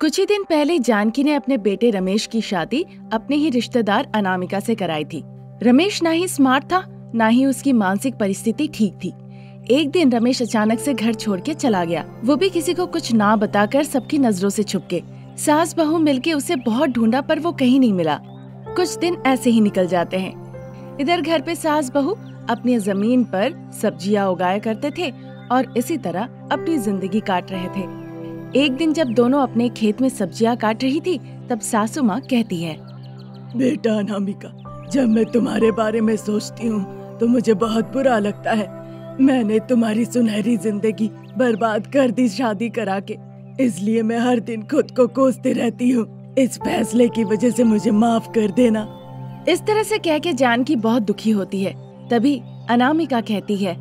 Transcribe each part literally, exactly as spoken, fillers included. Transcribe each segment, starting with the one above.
कुछ ही दिन पहले जानकी ने अपने बेटे रमेश की शादी अपने ही रिश्तेदार अनामिका से कराई थी। रमेश ना ही स्मार्ट था, ना ही उसकी मानसिक परिस्थिति ठीक थी। एक दिन रमेश अचानक से घर छोड़ के चला गया, वो भी किसी को कुछ ना बताकर, सबकी नजरों से छुप के। सास बहू मिलके उसे बहुत ढूंढा पर वो कहीं नहीं मिला। कुछ दिन ऐसे ही निकल जाते हैं। इधर घर पे सास बहू अपनी जमीन पर सब्जियां उगाया करते थे और इसी तरह अपनी जिंदगी काट रहे थे। एक दिन जब दोनों अपने खेत में सब्जियां काट रही थी, तब सासू माँ कहती है, बेटा अनामिका, जब मैं तुम्हारे बारे में सोचती हूँ तो मुझे बहुत बुरा लगता है। मैंने तुम्हारी सुनहरी जिंदगी बर्बाद कर दी शादी करा के, इसलिए मैं हर दिन खुद को कोसती रहती हूँ। इस फैसले की वजह से मुझे माफ कर देना। इस तरह से कह के जानकी बहुत दुखी होती है। तभी अनामिका कहती है,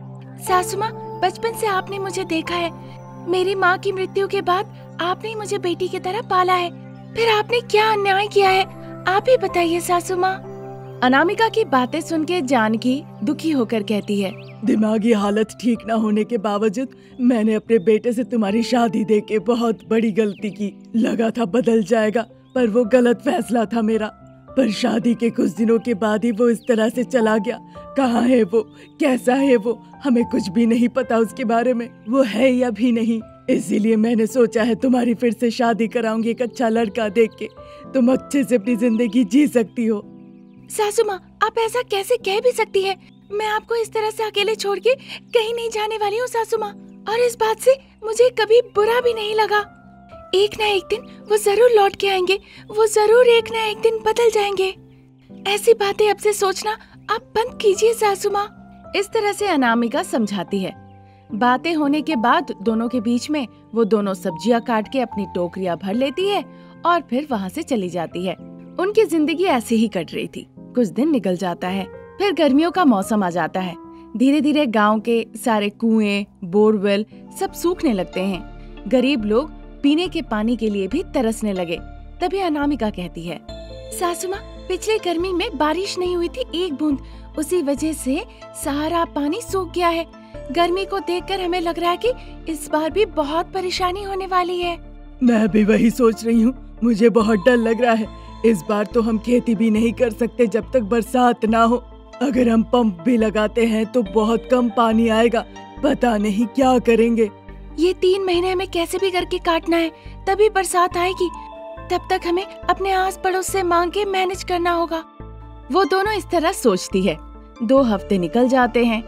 सासू माँ, बचपन से आपने मुझे देखा है। मेरी माँ की मृत्यु के बाद आपने मुझे बेटी की तरह पाला है, फिर आपने क्या अन्याय किया है, आप ही बताइए सासू माँ। अनामिका की बातें सुन के जानकी दुखी होकर कहती है, दिमागी हालत ठीक न होने के बावजूद मैंने अपने बेटे से तुम्हारी शादी देके बहुत बड़ी गलती की। लगा था बदल जाएगा, पर वो गलत फैसला था मेरा। पर शादी के कुछ दिनों के बाद ही वो इस तरह से चला गया। कहाँ है वो, कैसा है वो, हमें कुछ भी नहीं पता उसके बारे में, वो है या भी नहीं। इसीलिए मैंने सोचा है तुम्हारी फिर से शादी कराऊंगी एक अच्छा लड़का देख के, तुम अच्छे से अपनी जिंदगी जी सकती हो। सासू माँ, आप ऐसा कैसे कह भी सकती है? मैं आपको इस तरह से अकेले छोड़ के कहीं नहीं जाने वाली हूँ सासू माँ, और इस बात से मुझे कभी बुरा भी नहीं लगा। एक ना एक दिन वो जरूर लौट के आएंगे, वो जरूर एक ना एक दिन बदल जाएंगे। ऐसी बातें अब से सोचना आप बंद कीजिए सासू माँ। इस तरह से अनामिका समझाती है। बातें होने के बाद दोनों के बीच में वो दोनों सब्जियां काट के अपनी टोकरियां भर लेती है और फिर वहाँ से चली जाती है। उनकी जिंदगी ऐसे ही कट रही थी। कुछ दिन निकल जाता है, फिर गर्मियों का मौसम आ जाता है। धीरे धीरे गांव के सारे कुएं, बोरवेल सब सूखने लगते हैं। गरीब लोग पीने के पानी के लिए भी तरसने लगे। तभी अनामिका कहती है, सासू माँ, पिछले गर्मी में बारिश नहीं हुई थी एक बूंद, उसी वजह से सारा पानी सूख गया है। गर्मी को देखकर हमें लग रहा है कि इस बार भी बहुत परेशानी होने वाली है। मैं भी वही सोच रही हूँ, मुझे बहुत डर लग रहा है। इस बार तो हम खेती भी नहीं कर सकते जब तक बरसात ना हो। अगर हम पंप भी लगाते हैं तो बहुत कम पानी आएगा, पता नहीं क्या करेंगे। ये तीन महीने हमें कैसे भी करके काटना है, तभी बरसात आएगी। तब तक हमें अपने आस पड़ोस से मांग के मैनेज करना होगा। वो दोनों इस तरह सोचती है। दो हफ्ते निकल जाते हैं।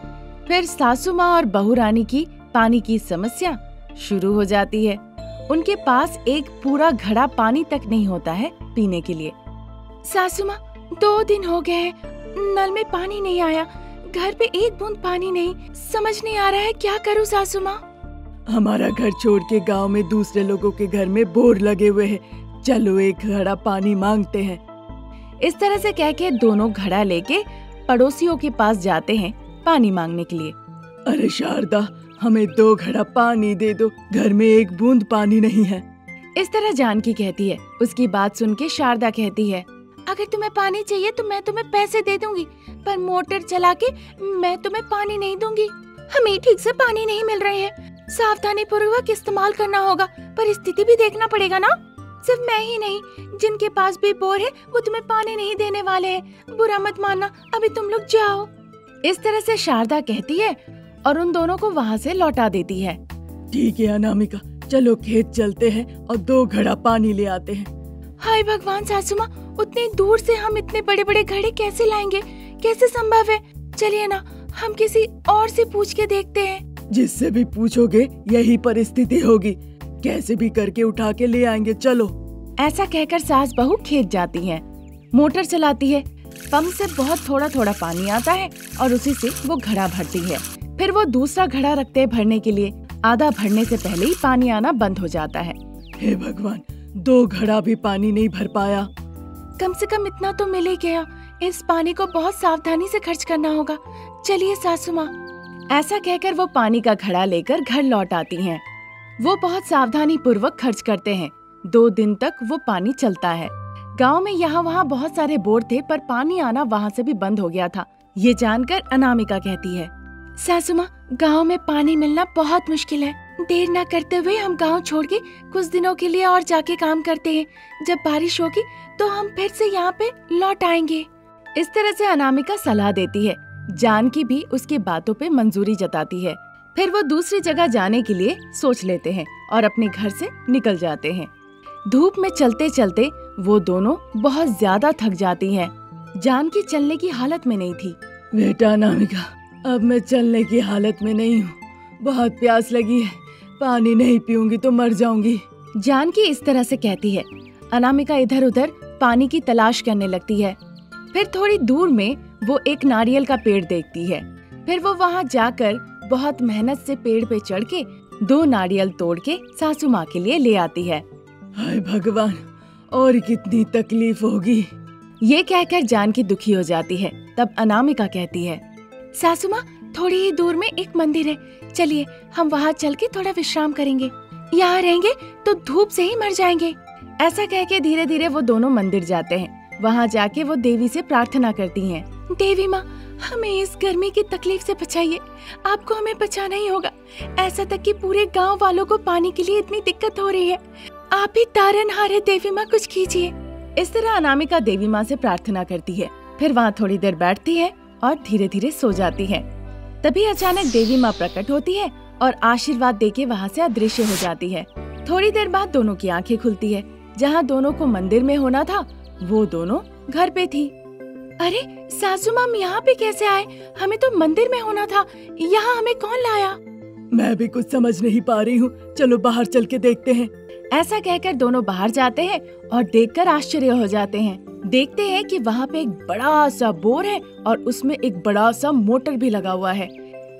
फिर सासू माँ और बहू रानी की पानी की समस्या शुरू हो जाती है। उनके पास एक पूरा घड़ा पानी तक नहीं होता है पीने के लिए। सासू माँ, दो दिन हो गए हैं, नल में पानी नहीं आया, घर पे एक बूंद पानी नहीं, समझ नहीं आ रहा है क्या करूँ सासू माँ। हमारा घर छोड़ के गांव में दूसरे लोगों के घर में बोर लगे हुए हैं, चलो एक घड़ा पानी मांगते हैं। इस तरह से कह के दोनों घड़ा लेके पड़ोसियों के पास जाते हैं पानी मांगने के लिए। अरे शारदा, हमें दो घड़ा पानी दे दो, घर में एक बूंद पानी नहीं है। इस तरह जानकी कहती है। उसकी बात सुन के शारदा कहती है, अगर तुम्हें पानी चाहिए तो मैं तुम्हें पैसे दे दूंगी, पर मोटर चला के मैं तुम्हें पानी नहीं दूंगी। हमें ठीक से पानी नहीं मिल रहे हैं, सावधानी पूर्वक इस्तेमाल करना होगा, परिस्थिति भी देखना पड़ेगा ना। सिर्फ मैं ही नहीं, जिनके पास भी बोर है वो तुम्हें पानी नहीं देने वाले हैं। बुरा मत मानना, अभी तुम लोग जाओ। इस तरह से शारदा कहती है और उन दोनों को वहाँ से लौटा देती है। ठीक है अनामिका, चलो खेत चलते हैं और दो घड़ा पानी ले आते हैं। हाय भगवान सासू माँ, उतनी दूर से हम इतने बड़े बड़े घड़े कैसे लाएंगे, कैसे संभव है? चलिए ना, हम किसी और से पूछ के देखते हैं। जिससे भी पूछोगे यही परिस्थिति होगी, कैसे भी करके उठा के ले आएंगे, चलो। ऐसा कहकर सास बहू खेत जाती हैं, मोटर चलाती है। पंप से बहुत थोड़ा थोड़ा पानी आता है और उसी से वो घड़ा भरती है। फिर वो दूसरा घड़ा रखते हैं भरने के लिए। आधा भरने से पहले ही पानी आना बंद हो जाता है। हे भगवान, दो घड़ा भी पानी नहीं भर पाया। कम से कम इतना तो मिल ही गया। इस पानी को बहुत सावधानी से खर्च करना होगा। चलिए सासू माँ। ऐसा कहकर वो पानी का घड़ा लेकर घर लौट आती हैं। वो बहुत सावधानी पूर्वक खर्च करते हैं। दो दिन तक वो पानी चलता है। गांव में यहाँ वहाँ बहुत सारे बोर थे, पर पानी आना वहाँ से भी बंद हो गया था। ये जानकर अनामिका कहती है, सासू माँ, गाँव में पानी मिलना बहुत मुश्किल है। देर न करते हुए हम गांव छोड़ के कुछ दिनों के लिए और जाके काम करते हैं। जब बारिश होगी तो हम फिर से यहाँ पे लौट आएंगे। इस तरह से अनामिका सलाह देती है। जानकी भी उसकी बातों पे मंजूरी जताती है। फिर वो दूसरी जगह जाने के लिए सोच लेते हैं और अपने घर से निकल जाते हैं। धूप में चलते चलते वो दोनों बहुत ज्यादा थक जाती हैं। जानकी चलने की हालत में नहीं थी। बेटा अनामिका, अब मैं चलने की हालत में नहीं हूँ। बहुत प्यास लगी है, पानी नहीं पीऊंगी तो मर जाऊंगी। जानकी इस तरह से कहती है। अनामिका इधर उधर पानी की तलाश करने लगती है। फिर थोड़ी दूर में वो एक नारियल का पेड़ देखती है। फिर वो वहाँ जाकर बहुत मेहनत से पेड़ पे चढ़ के दो नारियल तोड़ के सासू माँ के लिए ले आती है। हाय भगवान, और कितनी तकलीफ होगी। ये कहकर जानकी दुखी हो जाती है। तब अनामिका कहती है, सासू माँ, थोड़ी ही दूर में एक मंदिर है, चलिए हम वहाँ चल के थोड़ा विश्राम करेंगे। यहाँ रहेंगे तो धूप से ही मर जाएंगे। ऐसा कह के धीरे धीरे वो दोनों मंदिर जाते हैं। वहाँ जाके वो देवी से प्रार्थना करती हैं। देवी माँ, हमें इस गर्मी की तकलीफ से बचाइए। आपको हमें बचाना ही होगा। ऐसा तक कि पूरे गांव वालों को पानी के लिए इतनी दिक्कत हो रही है। आप ही तारनहार है देवी माँ, कुछ कीजिए। इस तरह अनामिका देवी माँ से प्रार्थना करती है। फिर वहाँ थोड़ी देर बैठती है और धीरे धीरे सो जाती है। तभी अचानक देवी माँ प्रकट होती है और आशीर्वाद देके वहाँ से अदृश्य हो जाती है। थोड़ी देर बाद दोनों की आंखें खुलती है। जहाँ दोनों को मंदिर में होना था, वो दोनों घर पे थी। अरे सासू माँ, यहाँ पे कैसे आए? हमें तो मंदिर में होना था, यहाँ हमें कौन लाया? मैं भी कुछ समझ नहीं पा रही हूँ। चलो बाहर चल के देखते हैं। ऐसा कहकर दोनों बाहर जाते हैं और देखकर आश्चर्य हो जाते हैं। देखते हैं कि वहाँ पे एक बड़ा सा बोर है और उसमें एक बड़ा सा मोटर भी लगा हुआ है।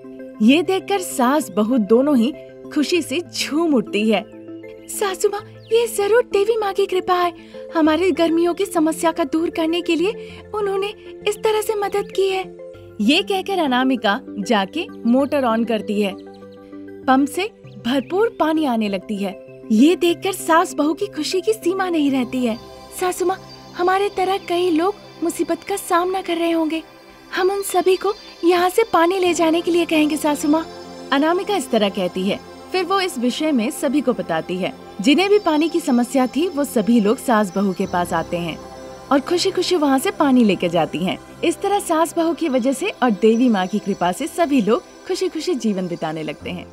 ये देखकर सास बहू दोनों ही खुशी से झूम उठती है। सासू माँ, ये जरूर देवी माँ की कृपा है। हमारे गर्मियों की समस्या का दूर करने के लिए उन्होंने इस तरह से मदद की है। ये कहकर अनामिका जाके मोटर ऑन करती है। पंप से भरपूर पानी आने लगती है। ये देखकर सास बहू की खुशी की सीमा नहीं रहती है। सासू माँ, हमारे तरह कई लोग मुसीबत का सामना कर रहे होंगे। हम उन सभी को यहाँ से पानी ले जाने के लिए कहेंगे सासू माँ। अनामिका इस तरह कहती है। फिर वो इस विषय में सभी को बताती है। जिन्हें भी पानी की समस्या थी, वो सभी लोग सास बहू के पास आते हैं और खुशी खुशी वहाँ से पानी लेके जाती हैं। इस तरह सास बहू की वजह से और देवी माँ की कृपा से सभी लोग खुशी खुशी जीवन बिताने लगते हैं।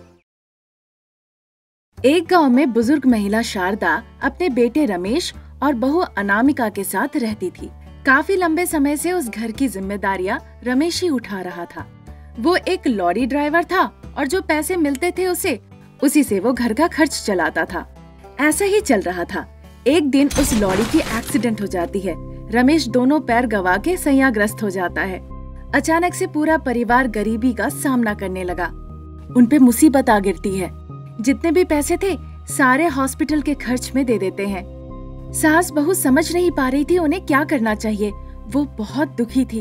एक गांव में बुजुर्ग महिला शारदा अपने बेटे रमेश और बहू अनामिका के साथ रहती थी। काफी लंबे समय से उस घर की जिम्मेदारियां रमेश ही उठा रहा था। वो एक लॉरी ड्राइवर था और जो पैसे मिलते थे उसे उसी से वो घर का खर्च चलाता था। ऐसा ही चल रहा था। एक दिन उस लॉरी की एक्सीडेंट हो जाती है। रमेश दोनों पैर गवा के संयाग्रस्त हो जाता है। अचानक से पूरा परिवार गरीबी का सामना करने लगा। उनपे मुसीबत आ गिरती है। जितने भी पैसे थे सारे हॉस्पिटल के खर्च में दे देते हैं। सास बहू समझ नहीं पा रही थी उन्हें क्या करना चाहिए। वो बहुत दुखी थी।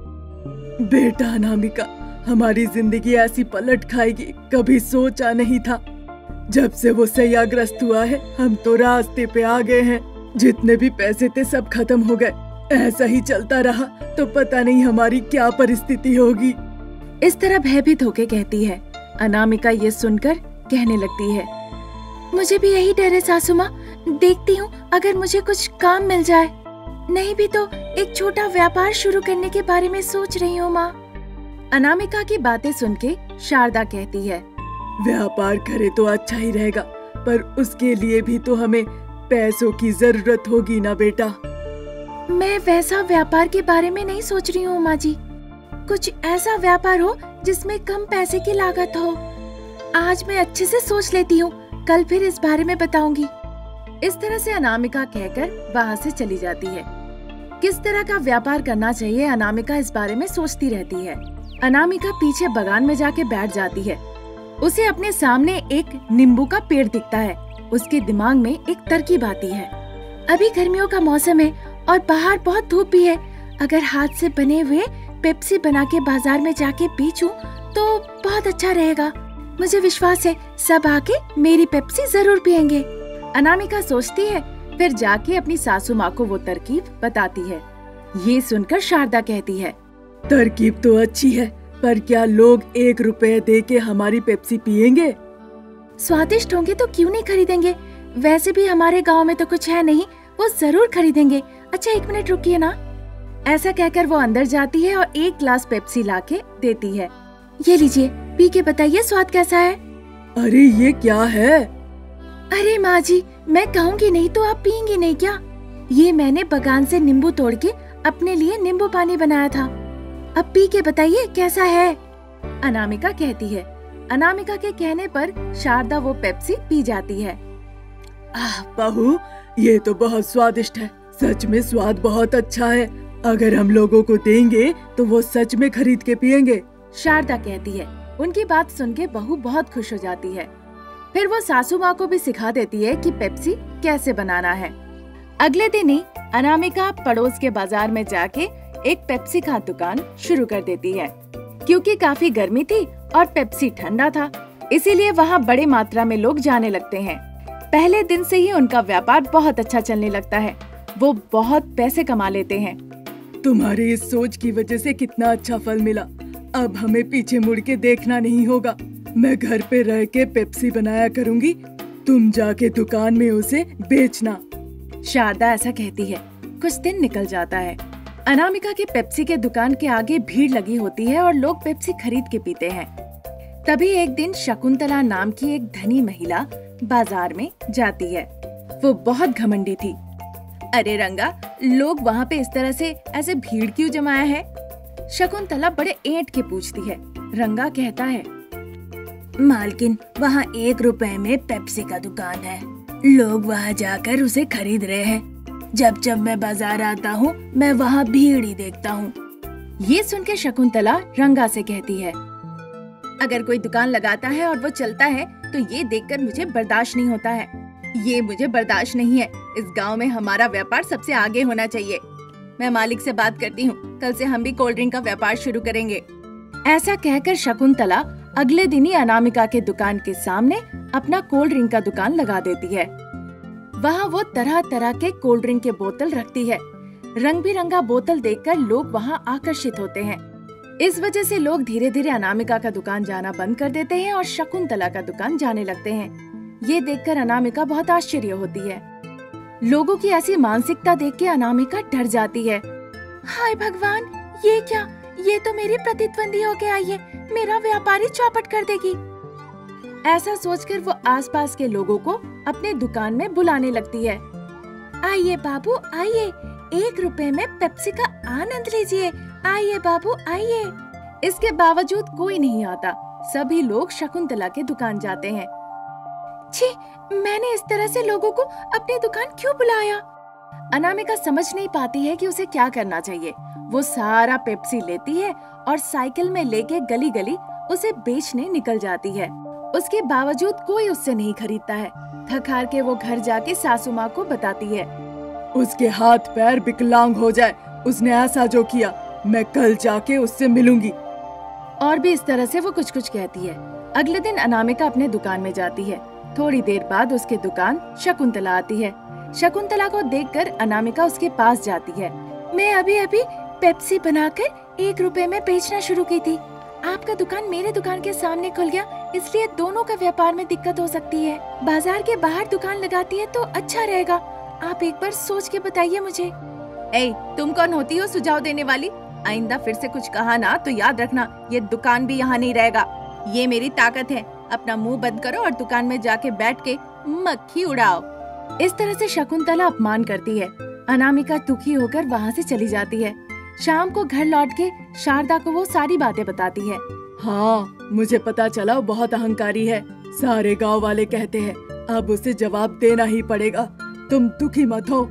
बेटा अनामिका, हमारी जिंदगी ऐसी पलट खाएगी कभी सोचा नहीं था। जब से वो सयाग्रस्त हुआ है, हम तो रास्ते पे आ गए हैं। जितने भी पैसे थे सब खत्म हो गए। ऐसा ही चलता रहा तो पता नहीं हमारी क्या परिस्थिति होगी। इस तरह भयभीत होके कहती है। अनामिका ये सुनकर कहने लगती है, मुझे भी यही डर है सासू माँ। देखती हूँ अगर मुझे कुछ काम मिल जाए। नहीं भी तो एक छोटा व्यापार शुरू करने के बारे में सोच रही हूँ माँ। अनामिका की बातें सुन के शारदा कहती है, व्यापार करे तो अच्छा ही रहेगा, पर उसके लिए भी तो हमें पैसों की जरूरत होगी ना बेटा। मैं वैसा व्यापार के बारे में नहीं सोच रही हूँ माँ जी। कुछ ऐसा व्यापार हो जिसमें कम पैसे की लागत हो। आज मैं अच्छे से सोच लेती हूँ, कल फिर इस बारे में बताऊंगी। इस तरह से अनामिका कहकर वहाँ से चली जाती है। किस तरह का व्यापार करना चाहिए, अनामिका इस बारे में सोचती रहती है। अनामिका पीछे बागान में जाके बैठ जाती है। उसे अपने सामने एक नींबू का पेड़ दिखता है। उसके दिमाग में एक तरकीब आती है। अभी गर्मियों का मौसम है और बाहर बहुत धूप भी है। अगर हाथ से बने हुए पेप्सी बना के बाजार में जाके बेचूं तो बहुत अच्छा रहेगा। मुझे विश्वास है सब आके मेरी पेप्सी जरूर पियेंगे। अनामिका सोचती है। फिर जाके अपनी सासू माँ को वो तरकीब बताती है। ये सुनकर शारदा कहती है, तरकीब तो अच्छी है, पर क्या लोग एक रुपए दे के हमारी पेप्सी पियेंगे? स्वादिष्ट होंगे तो क्यों नहीं खरीदेंगे। वैसे भी हमारे गांव में तो कुछ है नहीं, वो जरूर खरीदेंगे। अच्छा एक मिनट रुकिए ना। ऐसा कहकर वो अंदर जाती है और एक ग्लास पेप्सी लाके देती है। ये लीजिए, पी के बताइए स्वाद कैसा है। अरे ये क्या है? अरे माँ जी, मैं कहूँगी नहीं तो आप पियेंगे नहीं क्या? ये मैंने बगान से नींबू तोड़ के अपने लिए नींबू पानी बनाया था। अब पी के बताइए कैसा है। अनामिका कहती है। अनामिका के कहने पर शारदा वो पेप्सी पी जाती है। आह बहू, ये तो बहुत स्वादिष्ट है। सच में स्वाद बहुत अच्छा है। अगर हम लोगों को देंगे तो वो सच में खरीद के पियेंगे। शारदा कहती है। उनकी बात सुन के बहू बहुत खुश हो जाती है। फिर वो सासू माँ को भी सिखा देती है कि पेप्सी कैसे बनाना है। अगले दिन ही अनामिका पड़ोस के बाजार में जाके एक पेप्सी का दुकान शुरू कर देती है। क्योंकि काफी गर्मी थी और पेप्सी ठंडा था, इसीलिए वहाँ बड़े मात्रा में लोग जाने लगते हैं। पहले दिन से ही उनका व्यापार बहुत अच्छा चलने लगता है। वो बहुत पैसे कमा लेते हैं। तुम्हारी इस सोच की वजह से कितना अच्छा फल मिला। अब हमें पीछे मुड़ के देखना नहीं होगा। मैं घर पे रह के पेप्सी बनाया करूंगी, तुम जाके दुकान में उसे बेचना। शारदा ऐसा कहती है। कुछ दिन निकल जाता है। अनामिका के पेप्सी के दुकान के आगे भीड़ लगी होती है और लोग पेप्सी खरीद के पीते हैं। तभी एक दिन शकुंतला नाम की एक धनी महिला बाजार में जाती है। वो बहुत घमंडी थी। अरे रंगा, लोग वहाँ पे इस तरह से ऐसे भीड़ क्यों जमाया है? शकुंतला बड़े ऐंठ के पूछती है। रंगा कहता है, मालकिन, वहाँ एक रुपए में पेप्सी का दुकान है। लोग वहाँ जाकर उसे खरीद रहे हैं। जब जब मैं बाजार आता हूँ मैं वहाँ भीड़ ही देखता हूँ। ये सुन के शकुंतला रंगा से कहती है, अगर कोई दुकान लगाता है और वो चलता है तो ये देखकर मुझे बर्दाश्त नहीं होता है। ये मुझे बर्दाश्त नहीं है। इस गांव में हमारा व्यापार सबसे आगे होना चाहिए। मैं मालिक से बात करती हूँ, कल से हम भी कोल्ड ड्रिंक का व्यापार शुरू करेंगे। ऐसा कहकर शकुंतला अगले दिन ही अनामिका के दुकान के सामने अपना कोल्ड ड्रिंक का दुकान लगा देती है। वहाँ वो तरह तरह के कोल्ड ड्रिंक के बोतल रखती है। रंग बिरंगा बोतल देखकर लोग वहाँ आकर्षित होते हैं। इस वजह से लोग धीरे धीरे अनामिका का दुकान जाना बंद कर देते हैं और शकुंतला का दुकान जाने लगते हैं। ये देखकर अनामिका बहुत आश्चर्य होती है। लोगों की ऐसी मानसिकता देख के अनामिका डर जाती है। हाय भगवान, ये क्या? ये तो मेरी प्रतिद्वंदी होके आई है। मेरा व्यापार ही चौपट कर देगी। ऐसा सोचकर वो आसपास के लोगों को अपने दुकान में बुलाने लगती है। आइए बाबू आइए, एक रुपए में पेप्सी का आनंद लीजिए। आइए बाबू आइए। इसके बावजूद कोई नहीं आता। सभी लोग शकुंतला के दुकान जाते हैं। छी, मैंने इस तरह से लोगों को अपनी दुकान क्यों बुलाया? अनामिका समझ नहीं पाती है कि उसे क्या करना चाहिए। वो सारा पेप्सी लेती है और साइकिल में लेके गली गली उसे बेचने निकल जाती है। उसके बावजूद कोई उससे नहीं खरीदता है। थक हार के वो घर जाके सासू माँ को बताती है। उसके हाथ पैर विकलांग हो जाए, उसने ऐसा जो किया, मैं कल जाके उससे मिलूंगी। और भी इस तरह से वो कुछ कुछ कहती है। अगले दिन अनामिका अपने दुकान में जाती है। थोड़ी देर बाद उसके दुकान शकुंतला आती है। शकुंतला को देखकर अनामिका उसके पास जाती है। मैं अभी अभी पेप्सी बनाकर एक रुपए में बेचना शुरू की थी। आपका दुकान मेरे दुकान के सामने खुल गया, इसलिए दोनों का व्यापार में दिक्कत हो सकती है। बाजार के बाहर दुकान लगाती है तो अच्छा रहेगा। आप एक बार सोच के बताइए मुझे। ए, तुम कौन होती हो सुझाव देने वाली? आइंदा फिर से कुछ कहा ना तो याद रखना, ये दुकान भी यहाँ नहीं रहेगा। ये मेरी ताकत है। अपना मुंह बंद करो और दुकान में जाके बैठ के मक्खी उड़ाओ। इस तरह से शकुंतला अपमान करती है। अनामिका दुखी होकर वहाँ से चली जाती है। शाम को घर लौट के शारदा को वो सारी बातें बताती है। हाँ, मुझे पता चला वो बहुत अहंकारी है। सारे गांव वाले कहते हैं, अब उसे जवाब देना ही पड़ेगा। तुम दुखी मत हो।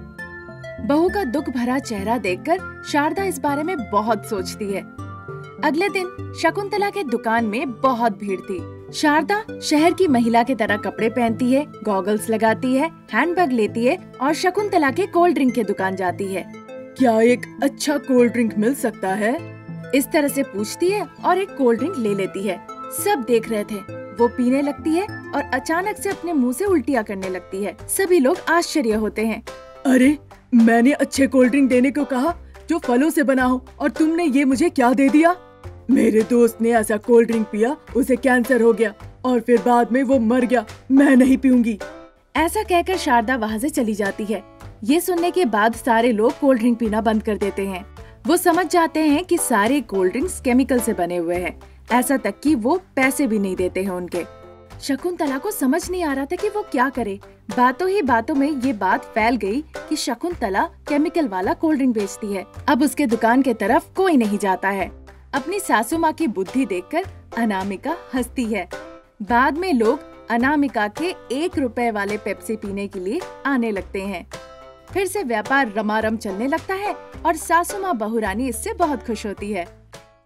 बहू का दुख भरा चेहरा देखकर शारदा इस बारे में बहुत सोचती है। अगले दिन शकुंतला के दुकान में बहुत भीड़ थी। शारदा शहर की महिला की तरह कपड़े पहनती है, गॉगल्स लगाती है, हैंडबैग लेती है और शकुंतला के कोल्ड ड्रिंक के दुकान जाती है। क्या एक अच्छा कोल्ड ड्रिंक मिल सकता है? इस तरह से पूछती है और एक कोल्ड ड्रिंक ले लेती है। सब देख रहे थे। वो पीने लगती है और अचानक से अपने मुंह से उल्टियाँ करने लगती है। सभी लोग आश्चर्य होते हैं। अरे, मैंने अच्छे कोल्ड ड्रिंक देने को कहा जो फलों से बना हो, और तुमने ये मुझे क्या दे दिया? मेरे दोस्त ने ऐसा कोल्ड ड्रिंक पिया, उसे कैंसर हो गया। और फिर बाद में वो मर गया। मैं नहीं पीऊंगी। ऐसा कहकर शारदा वहाँ से चली जाती है। ये सुनने के बाद सारे लोग कोल्ड ड्रिंक पीना बंद कर देते हैं। वो समझ जाते हैं कि सारे कोल्ड ड्रिंक्स केमिकल से बने हुए हैं, ऐसा तक कि वो पैसे भी नहीं देते हैं उनके। शकुंतला को समझ नहीं आ रहा था कि वो क्या करे। बातों ही बातों में ये बात फैल गई कि शकुंतला केमिकल वाला कोल्ड ड्रिंक बेचती है। अब उसके दुकान के तरफ कोई नहीं जाता है। अपनी सासू माँ की बुद्धि देखकर अनामिका हंसती है। बाद में लोग अनामिका के एक रुपए वाले पेप्सी पीने के लिए आने लगते हैं। फिर से व्यापार रमारम चलने लगता है और सासू माँ बहुरानी इससे बहुत खुश होती है।